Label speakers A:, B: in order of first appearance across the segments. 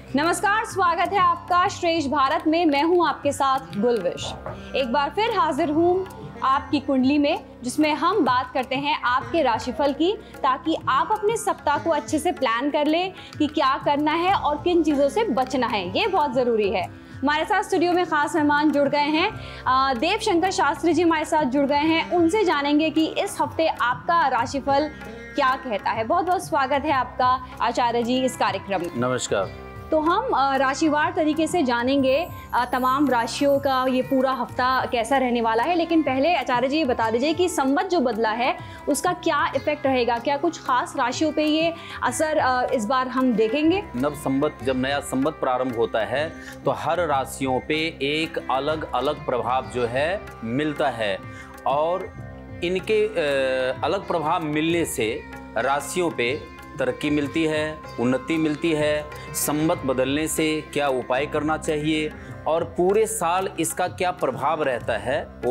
A: नमस्कार, स्वागत है आपका श्रेष्ठ भारत में। मैं हूं आपके साथ गुलविश। एक बार फिर हाजिर हूं आपकी कुंडली में, जिसमें हम बात करते हैं आपके राशिफल की, ताकि आप अपने सप्ताह को अच्छे से प्लान कर लें कि क्या करना है और किन चीज़ों से बचना है। ये बहुत ज़रूरी है। हमारे साथ स्टूडियो में खास मेहमान जुड़ गए हैं। देव शंकर शास्त्री जी हमारे साथ जुड़ गए हैं। उनसे जानेंगे कि इस हफ्ते आपका राशिफल क्या कहता है। बहुत बहुत स्वागत है आपका आचार्य जी इस कार्यक्रम में।
B: नमस्कार।
A: तो हम राशिवार तरीके से जानेंगे तमाम राशियों का ये पूरा हफ्ता कैसा रहने वाला है। लेकिन पहले आचार्य जी ये बता दीजिए कि संवत जो बदला है उसका क्या इफेक्ट रहेगा, क्या कुछ खास राशियों पे ये असर इस बार हम देखेंगे?
B: नव संवत, जब नया संवत प्रारंभ होता है तो हर राशियों पे एक अलग अलग प्रभाव जो है मिलता है, और इनके अलग प्रभाव मिलने से राशियों पे तरक्की मिलती है, उन्नति मिलती है। संवत बदलने से क्या उपाय करना चाहिए और पूरे साल इसका क्या प्रभाव रहता है, वो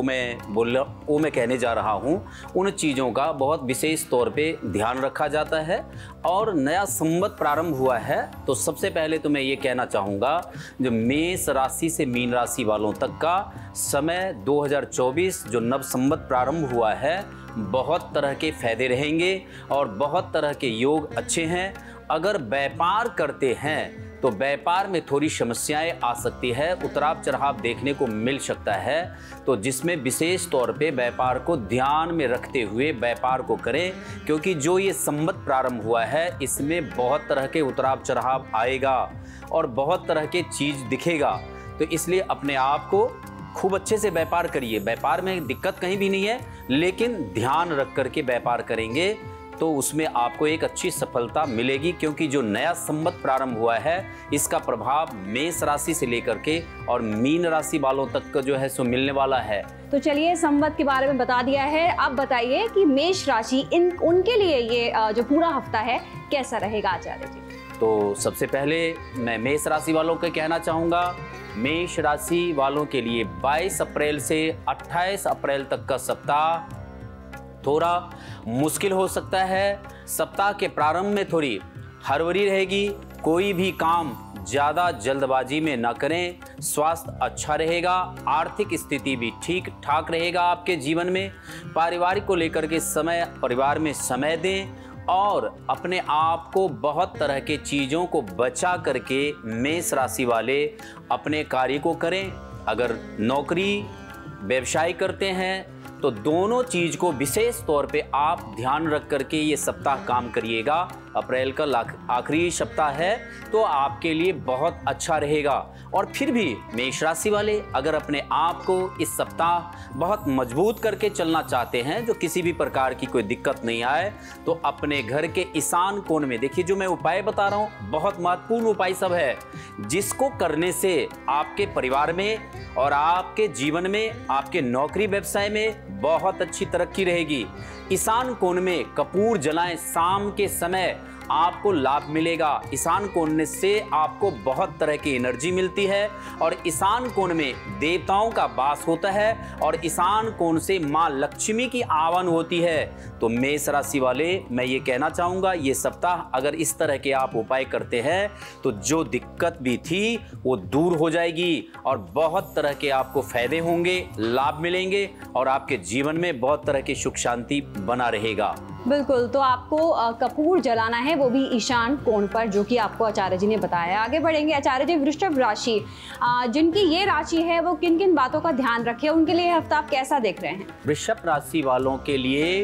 B: मैं कहने जा रहा हूँ। उन चीज़ों का बहुत विशेष तौर पे ध्यान रखा जाता है। और नया संवत प्रारंभ हुआ है तो सबसे पहले तो मैं ये कहना चाहूँगा, जो मेष राशि से मीन राशि वालों तक का समय 2024 जो नव संवत प्रारंभ हुआ है, बहुत तरह के फायदे रहेंगे और बहुत तरह के योग अच्छे हैं। अगर व्यापार करते हैं तो व्यापार में थोड़ी समस्याएं आ सकती है, उतराव चढ़ाव देखने को मिल सकता है, तो जिसमें विशेष तौर पे व्यापार को ध्यान में रखते हुए व्यापार को करें, क्योंकि जो ये संवत प्रारंभ हुआ है इसमें बहुत तरह के उतराव चढ़ाव आएगा और बहुत तरह के चीज़ दिखेगा। तो इसलिए अपने आप को खूब अच्छे से व्यापार करिए। व्यापार में दिक्कत कहीं भी नहीं है, लेकिन ध्यान रख करके व्यापार करेंगे तो उसमें आपको एक अच्छी सफलता मिलेगी, क्योंकि जो नया संवत प्रारंभ हुआ है इसका प्रभाव मेष राशि से लेकर के और मीन राशि वालों तक का जो है सो मिलने वाला है।
A: तो चलिए, संवत के बारे में बता दिया है, अब बताइए कि मेष राशि उनके लिए ये जो पूरा हफ्ता है कैसा रहेगा आचार्य जी?
B: तो सबसे पहले मैं मेष राशि वालों को कहना चाहूँगा, मेष राशि वालों के लिए 22 अप्रैल से 28 अप्रैल तक का सप्ताह थोड़ा मुश्किल हो सकता है। सप्ताह के प्रारंभ में थोड़ी हड़बड़ी रहेगी। कोई भी काम ज़्यादा जल्दबाजी में ना करें। स्वास्थ्य अच्छा रहेगा। आर्थिक स्थिति भी ठीक ठाक रहेगा आपके जीवन में। पारिवारिक को लेकर के परिवार में समय दें और अपने आप को बहुत तरह के चीज़ों को बचा करके मेष राशि वाले अपने कार्य को करें। अगर नौकरी व्यवसाय करते हैं तो दोनों चीज़ को विशेष तौर पे आप ध्यान रख करके ये सप्ताह काम करिएगा। अप्रैल का आखिरी सप्ताह है तो आपके लिए बहुत अच्छा रहेगा। और फिर भी मेष राशि वाले अगर अपने आप को इस सप्ताह बहुत मजबूत करके चलना चाहते हैं, जो किसी भी प्रकार की कोई दिक्कत नहीं आए, तो अपने घर के ईशान कोण में देखिए, जो मैं उपाय बता रहा हूँ बहुत महत्वपूर्ण उपाय सब है, जिसको करने से आपके परिवार में और आपके जीवन में, आपके नौकरी व्यवसाय में बहुत अच्छी तरक्की रहेगी। ईशान कोण में कपूर जलाएं, शाम के समय आपको लाभ मिलेगा। ईशान कोण से आपको बहुत तरह की एनर्जी मिलती है और ईशान कोण में देवताओं का वास होता है और ईशान कोण से माँ लक्ष्मी की आवन होती है। तो मेष राशि वाले मैं ये कहना चाहूँगा, ये सप्ताह अगर इस तरह के आप उपाय करते हैं तो जो दिक्कत भी थी वो दूर हो जाएगी और बहुत तरह के आपको फायदे होंगे, लाभ मिलेंगे और आपके जीवन में बहुत तरह की सुख शांति बना रहेगा।
A: बिल्कुल। तो आपको कपूर जलाना है, वो भी ईशान कोण पर, जो कि आपको आचार्य जी ने बताया। आगे बढ़ेंगे आचार्य जी। वृषभ राशि, जिनकी ये राशि है वो किन किन बातों का ध्यान रखें, उनके लिए हफ्ता आप कैसा देख रहे हैं?
B: वृषभ राशि वालों के लिए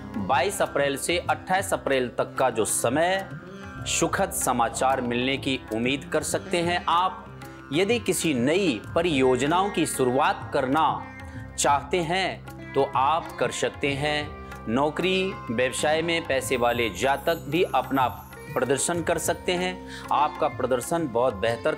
B: 22 अप्रैल से 28 अप्रैल तक का जो समय, सुखद समाचार मिलने की उम्मीद कर सकते हैं आप। यदि किसी नई परियोजनाओं की शुरुआत करना चाहते हैं तो आप कर सकते हैं। नौकरी व्यवसाय में पैसे वाले जातक भी अपना प्रदर्शन कर सकते हैं। आपका प्रदर्शन बहुत बेहतर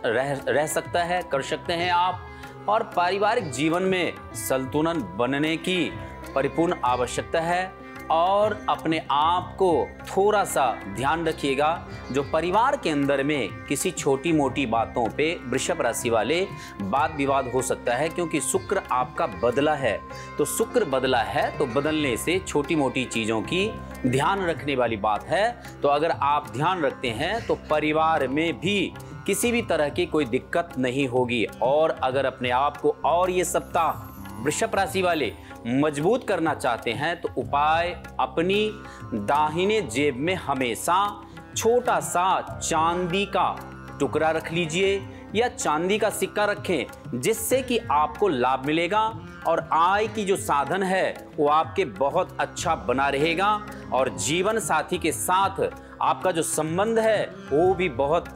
B: रह सकता है, कर सकते हैं आप। और पारिवारिक जीवन में संतुलन बनने की परिपूर्ण आवश्यकता है और अपने आप को थोड़ा सा ध्यान रखिएगा। जो परिवार के अंदर में किसी छोटी मोटी बातों पे वृषभ राशि वाले वाद विवाद हो सकता है, क्योंकि शुक्र आपका बदला है। तो शुक्र बदला है तो बदलने से छोटी मोटी चीज़ों की ध्यान रखने वाली बात है। तो अगर आप ध्यान रखते हैं तो परिवार में भी किसी भी तरह की कोई दिक्कत नहीं होगी। और अगर अपने आप को और ये सप्ताह वृषभ राशि वाले मजबूत करना चाहते हैं तो उपाय, अपनी दाहिने जेब में हमेशा छोटा सा चांदी का टुकड़ा रख लीजिए या चांदी का सिक्का रखें, जिससे कि आपको लाभ मिलेगा और आय की जो साधन है वो आपके बहुत अच्छा बना रहेगा और जीवन साथी के साथ आपका जो संबंध है वो भी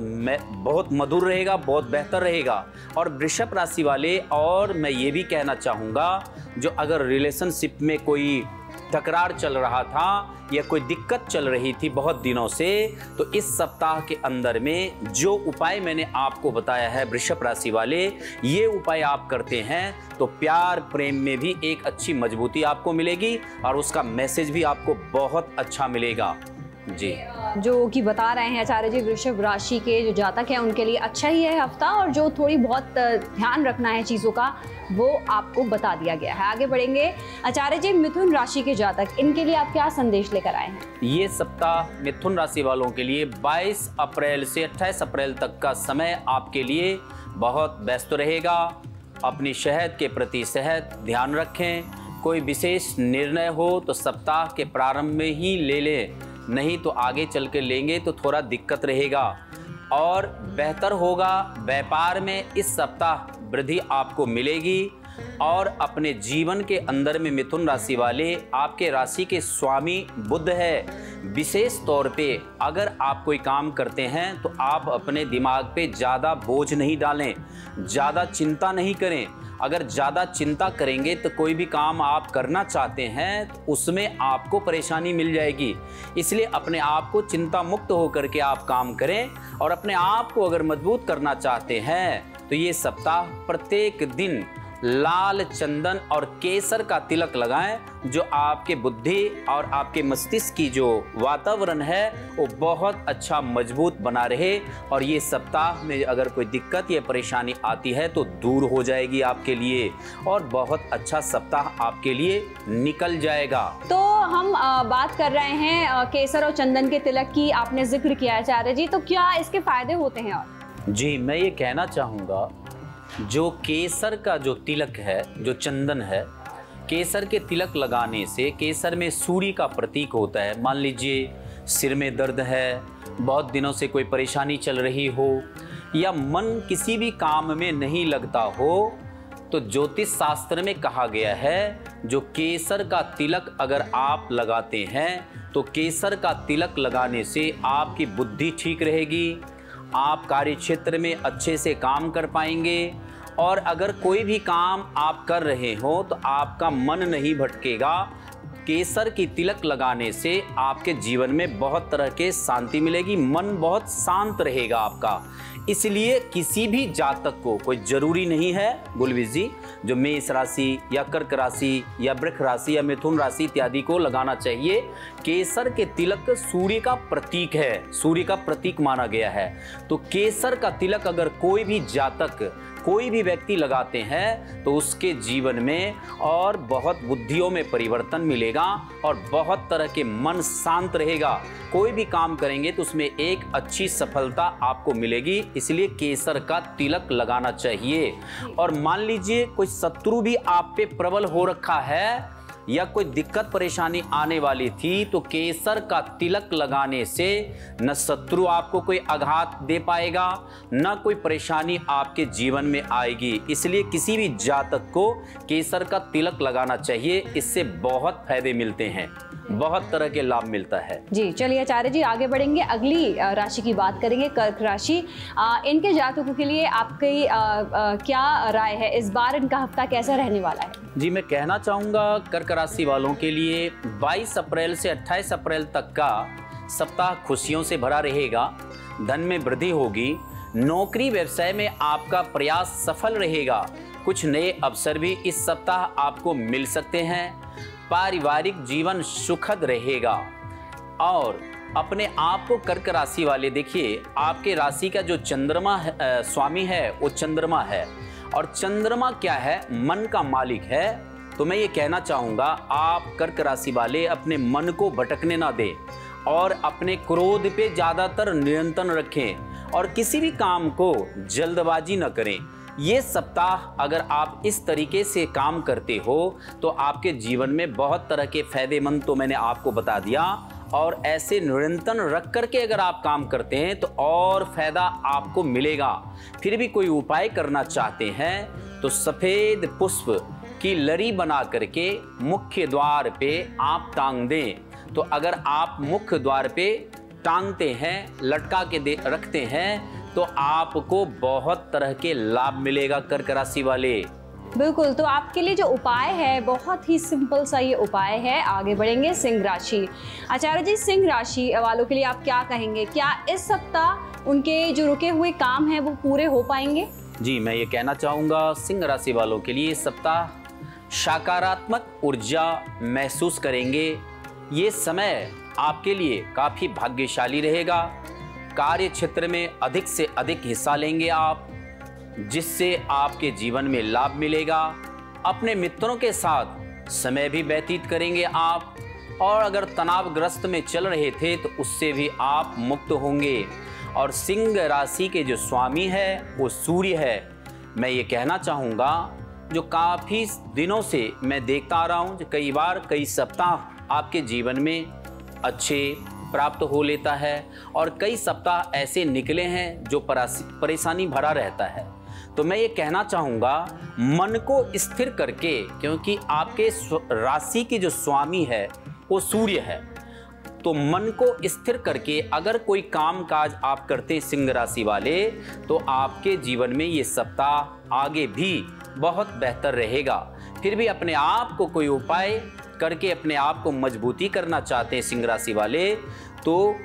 B: बहुत मधुर रहेगा, बहुत बेहतर रहेगा। और वृषभ राशि वाले, और मैं ये भी कहना चाहूँगा, जो अगर रिलेशनशिप में कोई तकरार चल रहा था या कोई दिक्कत चल रही थी बहुत दिनों से, तो इस सप्ताह के अंदर में जो उपाय मैंने आपको बताया है वृषभ राशि वाले, ये उपाय आप करते हैं तो प्यार प्रेम में भी एक अच्छी मजबूती आपको मिलेगी और उसका मैसेज भी आपको बहुत अच्छा मिलेगा। जी,
A: जो कि बता रहे हैं आचार्य जी, वृषभ राशि के जो जातक हैं उनके लिए अच्छा ही है हफ्ता, और जो थोड़ी बहुत ध्यान रखना है चीज़ों का वो आपको बता दिया गया है। आगे बढ़ेंगे आचार्य जी, मिथुन राशि के जातक, इनके लिए आप क्या संदेश लेकर आए हैं?
B: ये सप्ताह मिथुन राशि वालों के लिए 22 अप्रैल से 28 अप्रैल तक का समय आपके लिए बहुत व्यस्त रहेगा। अपनी सेहत के प्रति ध्यान रखें। कोई विशेष निर्णय हो तो सप्ताह के प्रारंभ में ही ले लें, नहीं तो आगे चल के लेंगे तो थोड़ा दिक्कत रहेगा। और बेहतर होगा, व्यापार में इस सप्ताह वृद्धि आपको मिलेगी। और अपने जीवन के अंदर में मिथुन राशि वाले, आपके राशि के स्वामी बुध है। विशेष तौर पे अगर आप कोई काम करते हैं तो आप अपने दिमाग पे ज़्यादा बोझ नहीं डालें, ज़्यादा चिंता नहीं करें। अगर ज़्यादा चिंता करेंगे तो कोई भी काम आप करना चाहते हैं तो उसमें आपको परेशानी मिल जाएगी। इसलिए अपने आप को चिंता मुक्त होकर के आप काम करें। और अपने आप को अगर मजबूत करना चाहते हैं तो ये सप्ताह प्रत्येक दिन लाल चंदन और केसर का तिलक लगाएं, जो आपके बुद्धि और आपके मस्तिष्क की जो वातावरण है वो बहुत अच्छा मजबूत बना रहे। और ये सप्ताह में अगर कोई दिक्कत या परेशानी आती है तो दूर हो जाएगी आपके लिए और बहुत अच्छा सप्ताह आपके लिए निकल जाएगा।
A: तो हम बात कर रहे हैं केसर और चंदन के तिलक की, आपने जिक्र किया आचार्य जी, तो क्या इसके फायदे होते हैं? और
B: जी, मैं ये कहना चाहूँगा, जो केसर का जो तिलक है, जो चंदन है, केसर के तिलक लगाने से, केसर में सूर्य का प्रतीक होता है। मान लीजिए सिर में दर्द है, बहुत दिनों से कोई परेशानी चल रही हो या मन किसी भी काम में नहीं लगता हो, तो ज्योतिष शास्त्र में कहा गया है जो केसर का तिलक अगर आप लगाते हैं तो केसर का तिलक लगाने से आपकी बुद्धि ठीक रहेगी, आप कार्य क्षेत्र में अच्छे से काम कर पाएंगे। और अगर कोई भी काम आप कर रहे हो तो आपका मन नहीं भटकेगा। केसर की तिलक लगाने से आपके जीवन में बहुत तरह के शांति मिलेगी, मन बहुत शांत रहेगा आपका। इसलिए किसी भी जातक को, कोई जरूरी नहीं है गुलविश जी, जो मेष राशि या कर्क राशि या वृष राशि या मिथुन राशि इत्यादि को लगाना चाहिए। केसर के तिलक सूर्य का प्रतीक है, सूर्य का प्रतीक माना गया है। तो केसर का तिलक अगर कोई भी जातक, कोई भी व्यक्ति लगाते हैं तो उसके जीवन में और बहुत बुद्धियों में परिवर्तन मिलेगा और बहुत तरह के मन शांत रहेगा। कोई भी काम करेंगे तो उसमें एक अच्छी सफलता आपको मिलेगी। इसलिए केसर का तिलक लगाना चाहिए। और मान लीजिए कोई शत्रु भी आप पे प्रबल हो रखा है या कोई दिक्कत परेशानी आने वाली थी, तो केसर का तिलक लगाने से न शत्रु आपको कोई आघात दे पाएगा, न कोई परेशानी आपके जीवन में आएगी। इसलिए किसी भी जातक को केसर का तिलक लगाना चाहिए। इससे बहुत फायदे मिलते हैं, बहुत तरह के लाभ मिलता है।
A: जी, चलिए आचार्य जी आगे बढ़ेंगे, अगली राशि की बात करेंगे, कर्क राशि। इनके जातकों के लिए आपकी क्या राय है? इस बार इनका हफ्ता कैसा रहने वाला है?
B: जी, मैं कहना चाहूँगा कर्क राशि वालों के लिए 22 अप्रैल से 28 अप्रैल तक का सप्ताह खुशियों से भरा रहेगा। धन में वृद्धि होगी, नौकरी व्यवसाय में आपका प्रयास सफल रहेगा। कुछ नए अवसर भी इस सप्ताह आपको मिल सकते हैं। पारिवारिक जीवन सुखद रहेगा। और अपने आप को कर्क राशि वाले देखिए, आपके राशि का जो चंद्रमा स्वामी है वो चंद्रमा है, और चंद्रमा क्या है? मन का मालिक है। तो मैं ये कहना चाहूँगा, आप कर्क राशि वाले अपने मन को भटकने ना दें और अपने क्रोध पे ज़्यादातर नियंत्रण रखें और किसी भी काम को जल्दबाजी न करें। ये सप्ताह अगर आप इस तरीके से काम करते हो तो आपके जीवन में बहुत तरह के फायदेमंद तो मैंने आपको बता दिया, और ऐसे निरंतर रख करके अगर आप काम करते हैं तो और फायदा आपको मिलेगा। फिर भी कोई उपाय करना चाहते हैं तो सफेद पुष्प की लड़ी बना करके मुख्य द्वार पे आप टांग दें। तो अगर आप मुख्य द्वार पे टांगते हैं, लटका के रखते हैं, तो आपको बहुत तरह के लाभ मिलेगा कर्क राशि वाले।
A: बिल्कुल, तो आपके लिए जो उपाय है बहुत ही सिंपल सा ये उपाय है। आगे बढ़ेंगे सिंह राशि। आचार्य जी, सिंह राशि वालों के लिए आप क्या कहेंगे? क्या इस सप्ताह उनके जो रुके हुए काम हैं वो पूरे हो पाएंगे?
B: जी, मैं ये कहना चाहूँगा सिंह राशि वालों के लिए इस सप्ताह सकारात्मक ऊर्जा महसूस करेंगे। ये समय आपके लिए काफ़ी भाग्यशाली रहेगा। कार्य क्षेत्र में अधिक से अधिक हिस्सा लेंगे आप, जिससे आपके जीवन में लाभ मिलेगा। अपने मित्रों के साथ समय भी व्यतीत करेंगे आप, और अगर तनावग्रस्त में चल रहे थे तो उससे भी आप मुक्त होंगे। और सिंह राशि के जो स्वामी है वो सूर्य है। मैं ये कहना चाहूँगा, जो काफ़ी दिनों से मैं देखता आ रहा हूँ, जो कई बार कई सप्ताह आपके जीवन में अच्छे प्राप्त हो लेता है, और कई सप्ताह ऐसे निकले हैं जो परेशानी भरा रहता है। तो मैं ये कहना चाहूँगा, मन को स्थिर करके, क्योंकि आपके राशि की जो स्वामी है वो सूर्य है, तो मन को स्थिर करके अगर कोई काम काज आप करते हैं सिंह राशि वाले, तो आपके जीवन में ये सप्ताह आगे भी बहुत बेहतर रहेगा। फिर भी अपने आप को कोई उपाय करके अपने आप को मजबूती करना चाहते हैं सिंह राशि वाले, तो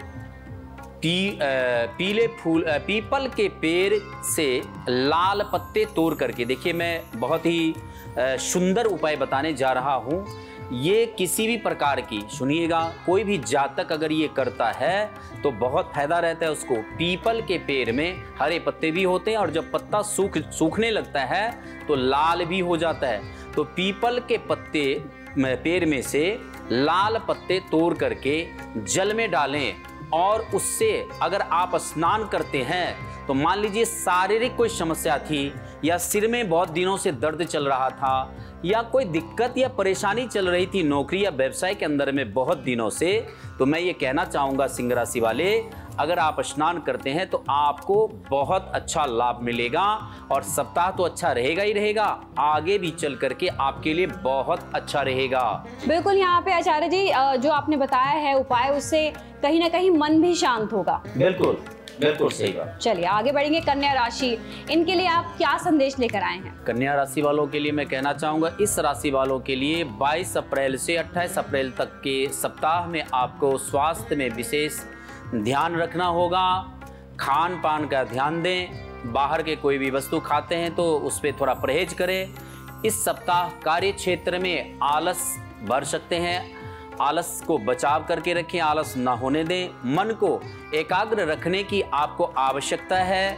B: पीले फूल पीपल के पेड़ से लाल पत्ते तोड़ करके, देखिए मैं बहुत ही सुंदर उपाय बताने जा रहा हूँ। ये किसी भी प्रकार की, सुनिएगा, कोई भी जातक अगर ये करता है तो बहुत फायदा रहता है उसको। पीपल के पेड़ में हरे पत्ते भी होते हैं, और जब पत्ता सूखने लगता है तो लाल भी हो जाता है। तो पीपल के पेड़ में से लाल पत्ते तोड़ करके जल में डालें, और उससे अगर आप स्नान करते हैं तो मान लीजिए शारीरिक कोई समस्या थी, या सिर में बहुत दिनों से दर्द चल रहा था, या कोई दिक्कत या परेशानी चल रही थी नौकरी या व्यवसाय के अंदर में बहुत दिनों से, तो मैं ये कहना चाहूँगा सिंह राशि वाले, अगर आप स्नान करते हैं तो आपको बहुत अच्छा लाभ मिलेगा, और सप्ताह तो अच्छा रहेगा ही रहेगा, आगे भी चल करके आपके लिए बहुत अच्छा रहेगा।
A: बिल्कुल, यहाँ पे आचार्य जी जो आपने बताया है उपाय, उससे कहीं ना कहीं मन भी शांत होगा।
B: बिल्कुल बिल्कुल सही बात।
A: चलिए आगे बढ़ेंगे। कन्या राशि, इनके लिए आप क्या संदेश लेकर आए हैं?
B: कन्या राशि वालों के लिए मैं कहना चाहूँगा, इस राशि वालों के लिए 22 अप्रैल से 28 अप्रैल तक के सप्ताह में आपको स्वास्थ्य में विशेष ध्यान रखना होगा। खान पान का ध्यान दें, बाहर के कोई भी वस्तु खाते हैं तो उस पर थोड़ा परहेज करें। इस सप्ताह कार्य क्षेत्र में आलस बढ़ सकते हैं, आलस को बचाव करके रखें, आलस ना होने दें। मन को एकाग्र रखने की आपको आवश्यकता है।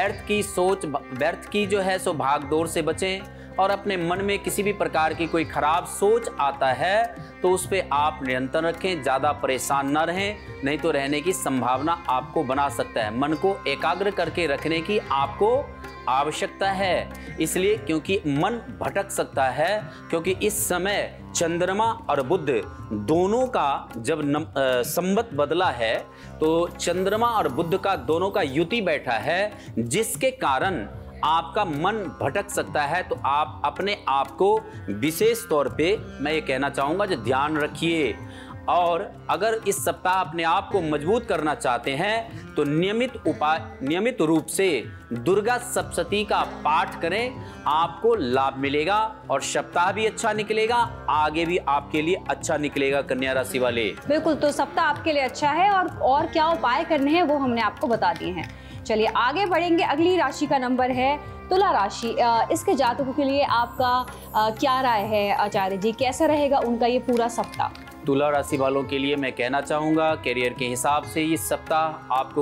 B: व्यर्थ की जो है सो भागदौड़ से बचें, और अपने मन में किसी भी प्रकार की कोई खराब सोच आता है तो उस पर आप नियंत्रण रखें, ज़्यादा परेशान ना रहें, नहीं तो रहने की संभावना आपको बना सकता है। मन को एकाग्र करके रखने की आपको आवश्यकता है, इसलिए क्योंकि मन भटक सकता है, क्योंकि इस समय चंद्रमा और बुध दोनों का जब संवत बदला है, तो चंद्रमा और बुध का दोनों का युति बैठा है, जिसके कारण आपका मन भटक सकता है। तो आप अपने आप को विशेष तौर पे मैं ये कहना चाहूँगा जो ध्यान रखिए, और अगर इस सप्ताह अपने आप को मजबूत करना चाहते हैं तो नियमित रूप से दुर्गा सप्तशती का पाठ करें, आपको लाभ मिलेगा और सप्ताह भी अच्छा निकलेगा, आगे भी आपके लिए अच्छा निकलेगा कन्या राशि वाले।
A: बिल्कुल, तो सप्ताह आपके लिए अच्छा है, और क्या उपाय करने हैं वो हमने आपको बता दिए हैं। चलिए आगे बढ़ेंगे। अगली राशि का नंबर है तुला राशि। इसके जातकों के लिए आपका क्या राय है आचार्य जी, कैसा रहेगा उनका ये पूरा सप्ताह?
B: तुला राशि वालों के लिए मैं कहना चाहूँगा, करियर के हिसाब से इस सप्ताह आप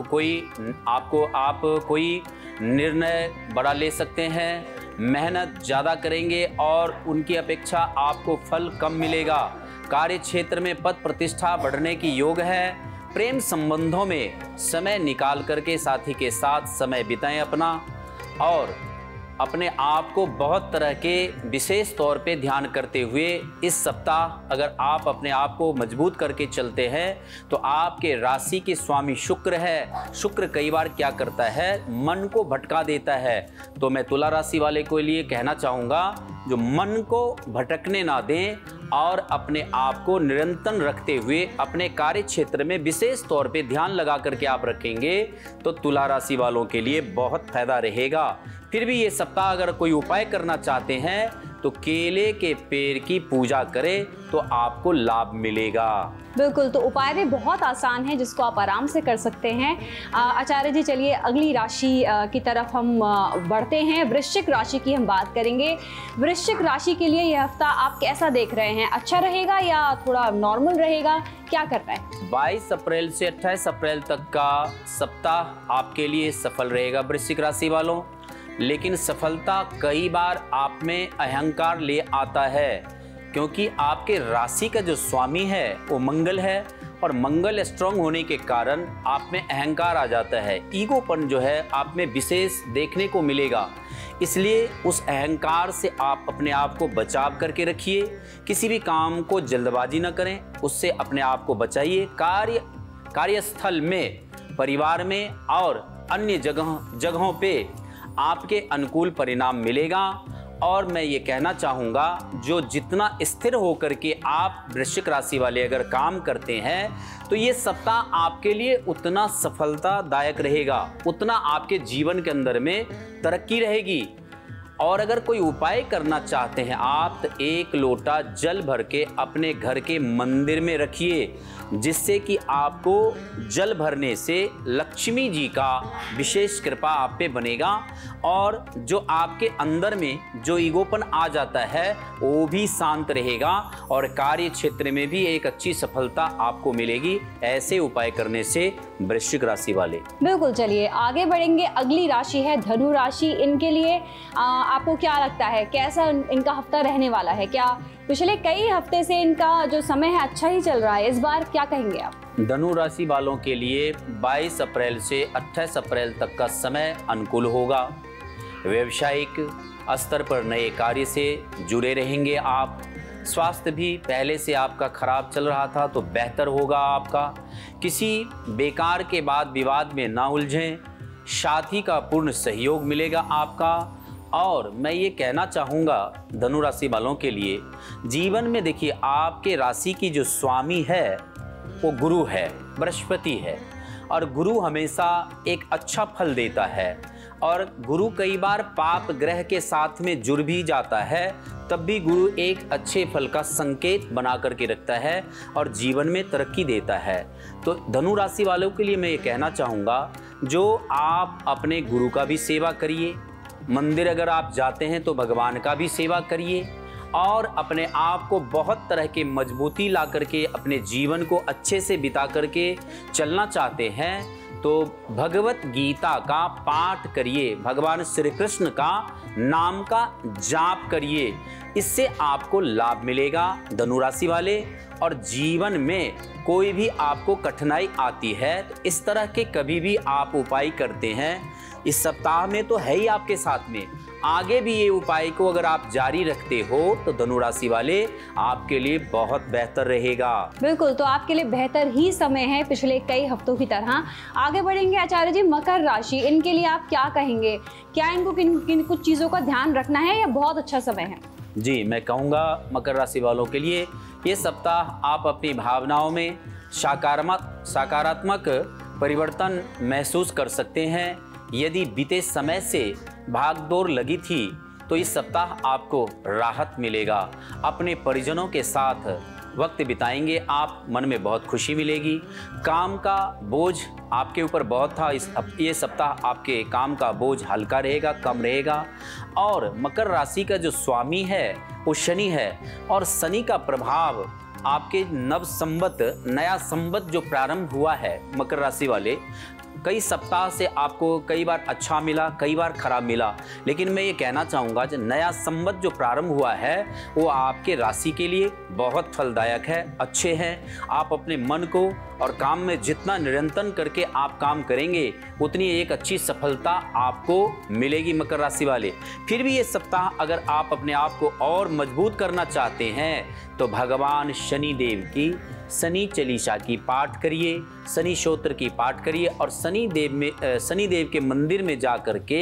B: कोई निर्णय बड़ा ले सकते हैं, मेहनत ज़्यादा करेंगे और उनकी अपेक्षा आपको फल कम मिलेगा। कार्य क्षेत्र में पद प्रतिष्ठा बढ़ने की योग है, प्रेम संबंधों में समय निकाल करके साथी के साथ समय बिताएं अपना, और अपने आप को बहुत तरह के विशेष तौर पे ध्यान करते हुए इस सप्ताह अगर आप अपने आप को मजबूत करके चलते हैं तो आपके राशि के स्वामी शुक्र है। शुक्र कई बार क्या करता है, मन को भटका देता है। तो मैं तुला राशि वाले के लिए कहना चाहूँगा, जो मन को भटकने ना दें और अपने आप को निरंतर रखते हुए अपने कार्य क्षेत्र में विशेष तौर पे ध्यान लगा करके आप रखेंगे तो तुला राशि वालों के लिए बहुत फायदा रहेगा। फिर भी ये सप्ताह अगर कोई उपाय करना चाहते हैं तो केले के पेड़ की पूजा करें तो आपको लाभ मिलेगा।
A: बिल्कुल, तो उपाय भी बहुत आसान है जिसको आप आराम से कर सकते हैं। आचार्य जी, चलिए अगली राशि की तरफ हम बढ़ते हैं। वृश्चिक राशि की हम बात करेंगे। वृश्चिक राशि के लिए यह हफ्ता आप कैसा देख रहे हैं? अच्छा रहेगा या थोड़ा नॉर्मल रहेगा? क्या कर रहे हैं?
B: 22 अप्रैल से 28 अप्रैल तक का सप्ताह आपके लिए सफल रहेगा वृश्चिक राशि वालों। लेकिन सफलता कई बार आप में अहंकार ले आता है, क्योंकि आपके राशि का जो स्वामी है वो मंगल है, और मंगल स्ट्रांग होने के कारण आप में अहंकार आ जाता है। ईगोपन जो है आप में विशेष देखने को मिलेगा। इसलिए उस अहंकार से आप अपने आप को बचाव करके रखिए। किसी भी काम को जल्दबाजी न करें, उससे अपने आप को बचाइए। कार्यस्थल में, परिवार में और अन्य जगहों पे आपके अनुकूल परिणाम मिलेगा। और मैं ये कहना चाहूँगा, जो जितना स्थिर होकर के आप वृश्चिक राशि वाले अगर काम करते हैं तो ये सप्ताह आपके लिए उतना सफलतादायक रहेगा, उतना आपके जीवन के अंदर में तरक्की रहेगी। और अगर कोई उपाय करना चाहते हैं आप, तो 1 लोटा जल भर के अपने घर के मंदिर में रखिए, जिससे कि आपको जल भरने से लक्ष्मी जी का विशेष कृपा आप पे बनेगा, और जो आपके अंदर में जो ईगोपन आ जाता है वो भी शांत रहेगा, और कार्य क्षेत्र में भी एक अच्छी सफलता आपको मिलेगी ऐसे उपाय करने से वृश्चिक राशि वाले।
A: बिल्कुल, चलिए आगे बढ़ेंगे। अगली राशि है धनु राशि। इनके लिए आपको क्या लगता है, कैसा इनका हफ्ता रहने वाला है? क्या पिछले कई हफ्ते से इनका जो समय है अच्छा ही चल रहा है? इस बार क्या कहेंगे आप?
B: धनु राशि वालों के लिए 22 अप्रैल से 28 अप्रैल तक का समय अनुकूल होगा। व्यावसायिक स्तर पर नए कार्य से जुड़े रहेंगे आप। स्वास्थ्य भी पहले से आपका खराब चल रहा था तो बेहतर होगा आपका। किसी बेकार के बाद विवाद में ना उलझें। साथी का पूर्ण सहयोग मिलेगा आपका। और मैं ये कहना चाहूँगा धनु राशि वालों के लिए, जीवन में देखिए आपके राशि की जो स्वामी है वो गुरु है, बृहस्पति है, और गुरु हमेशा एक अच्छा फल देता है। और गुरु कई बार पाप ग्रह के साथ में जुड़ भी जाता है, तब भी गुरु एक अच्छे फल का संकेत बना करके रखता है और जीवन में तरक्की देता है। तो धनु राशि वालों के लिए मैं ये कहना चाहूँगा, जो आप अपने गुरु का भी सेवा करिए, मंदिर अगर आप जाते हैं तो भगवान का भी सेवा करिए, और अपने आप को बहुत तरह के मजबूती ला करके अपने जीवन को अच्छे से बिता करके चलना चाहते हैं तो भगवत गीता का पाठ करिए, भगवान श्री कृष्ण का नाम का जाप करिए। इससे आपको लाभ मिलेगा धनु राशि वाले। और जीवन में कोई भी आपको कठिनाई आती है तो इस तरह के कभी भी आप उपाय करते हैं, इस सप्ताह में तो है ही आपके साथ में, आगे भी ये उपाय को अगर आप जारी रखते हो तो धनु राशि वाले आपके लिए बहुत बेहतर रहेगा।
A: बिल्कुल, तो आपके लिए बेहतर ही समय है पिछले कई हफ्तों की तरह। आगे बढ़ेंगे आचार्य जी, मकर राशि, इनके लिए आप क्या कहेंगे? क्या इनको किन कुछ चीज़ों का ध्यान रखना है या बहुत अच्छा समय है?
B: जी, मैं कहूँगा मकर राशि वालों के लिए ये सप्ताह आप अपनी भावनाओं में सकारात्मक परिवर्तन महसूस कर सकते हैं। यदि बीते समय से भागदौड़ लगी थी तो इस सप्ताह आपको राहत मिलेगा। अपने परिजनों के साथ वक्त बिताएंगे आप, मन में बहुत खुशी मिलेगी। काम का बोझ आपके ऊपर बहुत था, ये सप्ताह आपके काम का बोझ हल्का रहेगा, कम रहेगा। और मकर राशि का जो स्वामी है वो शनि है, और शनि का प्रभाव आपके नया संवत जो प्रारंभ हुआ है मकर राशि वाले, कई सप्ताह से आपको कई बार अच्छा मिला, कई बार खराब मिला, लेकिन मैं ये कहना चाहूँगा जो नया संवत जो प्रारंभ हुआ है वो आपके राशि के लिए बहुत फलदायक है, अच्छे हैं। आप अपने मन को और काम में जितना निरंतर करके आप काम करेंगे उतनी एक अच्छी सफलता आपको मिलेगी मकर राशि वाले। फिर भी ये सप्ताह अगर आप अपने आप को और मजबूत करना चाहते हैं तो भगवान शनि देव की शनि चालीसा की पाठ करिए, शनि स्तोत्र की पाठ करिए और शनि देव के मंदिर में जा कर के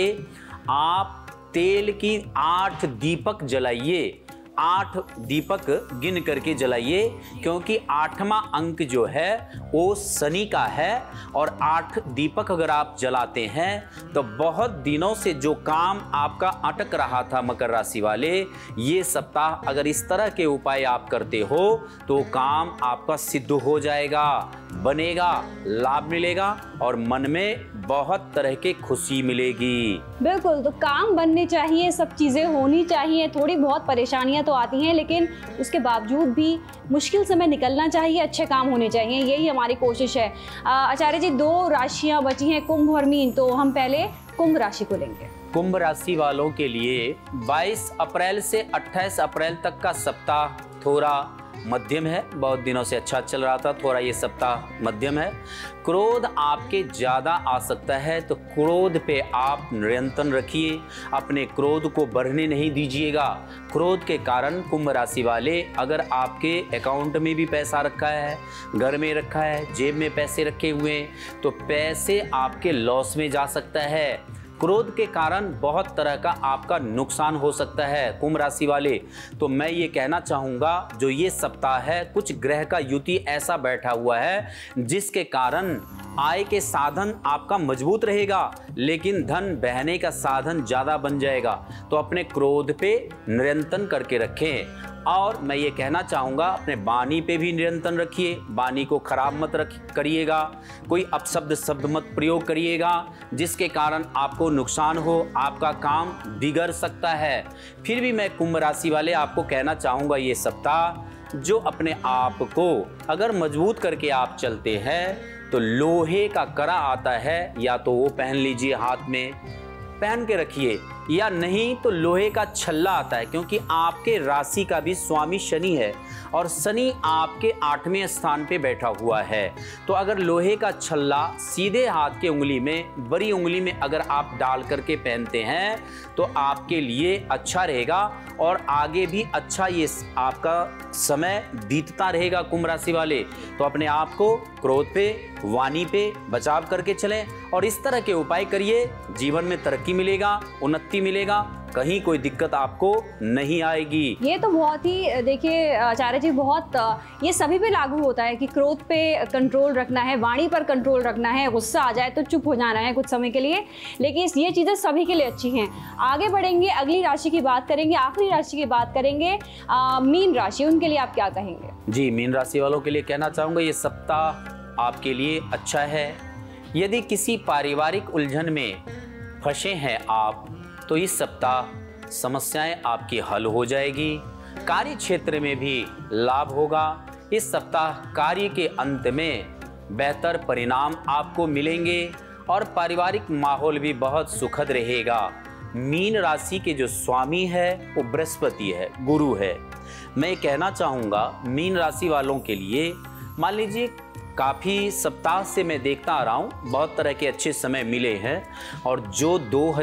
B: आप तेल की 8 दीपक जलाइए, 8 दीपक गिन करके जलाइए, क्योंकि 8वां अंक जो है वो शनि का है और 8 दीपक अगर आप जलाते हैं तो बहुत दिनों से जो काम आपका अटक रहा था मकर राशि वाले, ये सप्ताह अगर इस तरह के उपाय आप करते हो तो काम आपका सिद्ध हो जाएगा, बनेगा, लाभ मिलेगा और मन में बहुत तरह की खुशी मिलेगी।
A: बिल्कुल, तो काम बनने चाहिए, सब चीज़ें होनी चाहिए। थोड़ी बहुत परेशानियां तो आती हैं लेकिन उसके बावजूद भी मुश्किल समय निकलना चाहिए, अच्छे काम होने चाहिए, यही हमारी कोशिश है। आचार्य जी, 2 राशियां बची हैं, कुंभ और मीन, तो हम पहले कुंभ राशि को लेंगे।
B: कुंभ राशि वालों के लिए 22 अप्रैल से 28 अप्रैल तक का सप्ताह थोड़ा मध्यम है, बहुत दिनों से अच्छा चल रहा था, थोड़ा ये सप्ताह मध्यम है। क्रोध आपके ज़्यादा आ सकता है तो क्रोध पे आप नियंत्रण रखिए, अपने क्रोध को बढ़ने नहीं दीजिएगा। क्रोध के कारण कुंभ राशि वाले, अगर आपके अकाउंट में भी पैसा रखा है, घर में रखा है, जेब में पैसे रखे हुए हैं तो पैसे आपके लॉस में जा सकता है। क्रोध के कारण बहुत तरह का आपका नुकसान हो सकता है कुंभ राशि वाले। तो मैं ये कहना चाहूँगा जो ये सप्ताह है कुछ ग्रह का युति ऐसा बैठा हुआ है जिसके कारण आय के साधन आपका मजबूत रहेगा लेकिन धन बहने का साधन ज़्यादा बन जाएगा। तो अपने क्रोध पे नियंत्रण करके रखें और मैं ये कहना चाहूँगा अपने वाणी पे भी नियंत्रण रखिए, वाणी को खराब मत करिएगा, कोई अपशब्द शब्द मत प्रयोग करिएगा जिसके कारण आपको नुकसान हो, आपका काम बिगड़ सकता है। फिर भी मैं कुंभ राशि वाले आपको कहना चाहूँगा ये सप्ताह जो अपने आप को अगर मजबूत करके आप चलते हैं तो लोहे का कड़ा आता है, या तो वो पहन लीजिए, हाथ में पहन के रखिए, या नहीं तो लोहे का छल्ला आता है, क्योंकि आपके राशि का भी स्वामी शनि है और शनि आपके 8वें स्थान पे बैठा हुआ है। तो अगर लोहे का छल्ला सीधे हाथ के उंगली में, बड़ी उंगली में अगर आप डाल करके पहनते हैं तो आपके लिए अच्छा रहेगा और आगे भी अच्छा ये आपका समय बीतता रहेगा कुंभ राशि वाले। तो अपने आप को क्रोध पे, वाणी पे बचाव करके चलें और इस तरह के उपाय करिए, जीवन में तरक्की मिलेगा, उन्नति मिलेगा, कहीं कोई दिक्कत आपको नहीं आएगी।
A: ये तो बहुत ही, देखिए आचार्य जी, बहुत ये सभी पे लागू होता है कि क्रोध पे कंट्रोल रखना है, वाणी पर कंट्रोल रखना है, गुस्सा आ जाए तो चुप हो जाना है कुछ समय के लिए, लेकिन ये चीज़ें सभी के लिए अच्छी हैं। आगे बढ़ेंगे, अगली राशि की बात करेंगे, आखिरी राशि की बात करेंगे, मीन राशि, उनके लिए आप क्या कहेंगे? जी,
B: मीन राशि वालों के लिए कहना चाहूँगा ये सप्ताह आपके लिए अच्छा है। यदि किसी पारिवारिक उलझन में फंसे हैं आप तो इस सप्ताह समस्याएं आपकी हल हो जाएगी। कार्य क्षेत्र में भी लाभ होगा। इस सप्ताह कार्य के अंत में बेहतर परिणाम आपको मिलेंगे और पारिवारिक माहौल भी बहुत सुखद रहेगा। मीन राशि के जो स्वामी है वो बृहस्पति है, गुरु है। मैं कहना चाहूँगा मीन राशि वालों के लिए, मान लीजिए काफ़ी सप्ताह से मैं देखता आ रहा हूँ बहुत तरह के अच्छे समय मिले हैं और जो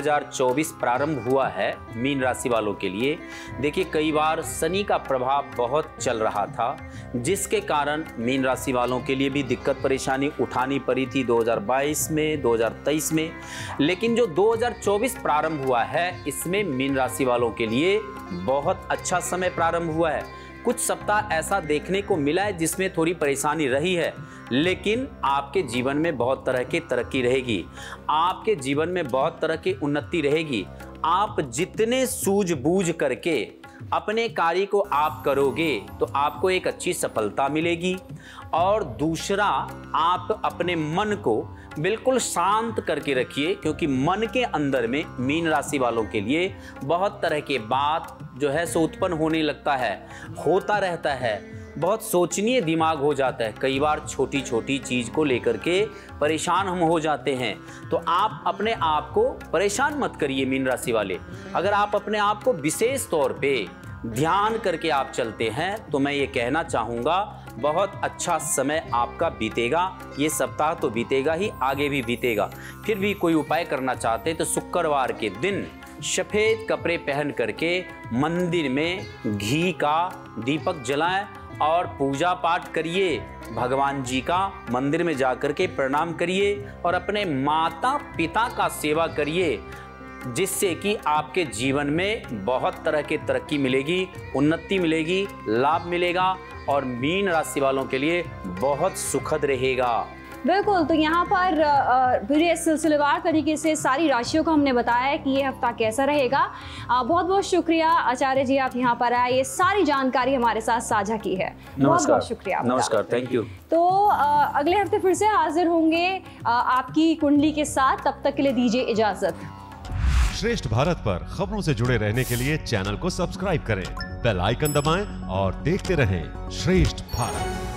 B: 2024 प्रारंभ हुआ है मीन राशि वालों के लिए, देखिए कई बार शनि का प्रभाव बहुत चल रहा था जिसके कारण मीन राशि वालों के लिए भी दिक्कत परेशानी उठानी पड़ी थी 2022 में, 2023 में। लेकिन जो 2024 प्रारंभ हुआ है इसमें मीन राशि वालों के लिए बहुत अच्छा समय प्रारंभ हुआ है। कुछ सप्ताह ऐसा देखने को मिला है जिसमें थोड़ी परेशानी रही है, लेकिन आपके जीवन में बहुत तरह की तरक्की रहेगी, आपके जीवन में बहुत तरह की उन्नति रहेगी। आप जितने सूझबूझ करके अपने कार्य को आप करोगे तो आपको एक अच्छी सफलता मिलेगी। और दूसरा, आप अपने मन को बिल्कुल शांत करके रखिए, क्योंकि मन के अंदर में मीन राशि वालों के लिए बहुत तरह के बात जो है सो उत्पन्न होने लगता है, होता रहता है। बहुत सोचनीय दिमाग हो जाता है। कई बार छोटी छोटी चीज़ को लेकर के परेशान हम हो जाते हैं। तो आप अपने आप को परेशान मत करिए मीन राशि वाले। अगर आप अपने आप को विशेष तौर पे ध्यान करके आप चलते हैं तो मैं ये कहना चाहूँगा बहुत अच्छा समय आपका बीतेगा। ये सप्ताह तो बीतेगा ही, आगे भी बीतेगा। फिर भी कोई उपाय करना चाहते तो शुक्रवार के दिन सफ़ेद कपड़े पहन करके मंदिर में घी का दीपक जलाएं और पूजा पाठ करिए। भगवान जी का मंदिर में जाकर के प्रणाम करिए और अपने माता पिता का सेवा करिए, जिससे कि आपके जीवन में बहुत तरह की तरक्की मिलेगी, उन्नति मिलेगी, लाभ मिलेगा और मीन राशि वालों के लिए बहुत सुखद रहेगा।
A: बिल्कुल, तो यहाँ पर पूरे सिलसिलेवार तरीके से सारी राशियों को हमने बताया है कि ये हफ्ता कैसा रहेगा। बहुत बहुत शुक्रिया आचार्य जी, आप यहाँ पर आए, ये सारी जानकारी हमारे साथ साझा की है। बहुत बहुत शुक्रिया।
B: नमस्कार, थैंक यू।
A: तो अगले हफ्ते फिर से हाजिर होंगे आपकी कुंडली के साथ। तब तक के लिए दीजिए इजाजत।
C: श्रेष्ठ भारत पर खबरों से जुड़े रहने के लिए चैनल को सब्सक्राइब करें, बेल आइकन दबाएं और देखते रहें श्रेष्ठ भारत।